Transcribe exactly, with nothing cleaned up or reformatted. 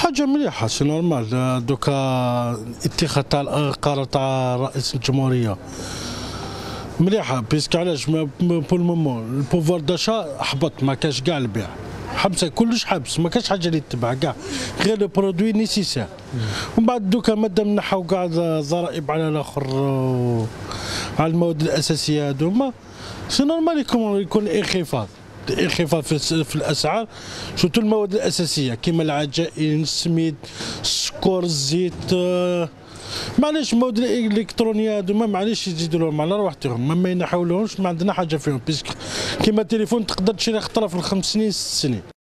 حاجة مليحة سي نورمال دوكا اتخاذ تاع القرار تاع رئيس الجمهورية مليحة بيسك علاش بور المومون البوفوار داشا حبط ما كاش كاع البيع حبس كلش حبس ما كاش حاجة اللي تتباع كاع غير لو برودوي نيسيسير ومن بعد دوكا مادام نحاو كاع الضرائب على الاخر على المواد الأساسية هذوما سي نورمال يكون يكون انخفاض انخفاض في, في الاسعار سورتو المواد الاساسيه كيما العجائن السميد السكر الزيت آه معليش المواد الالكترونيه هذوما معليش يزيدوا لهم على رواحتهم ما ينحاولوهمش ما عندنا حاجه فيهم بيسك كيما التليفون تقدر تشري خطره في الخمس سنين ست سنين.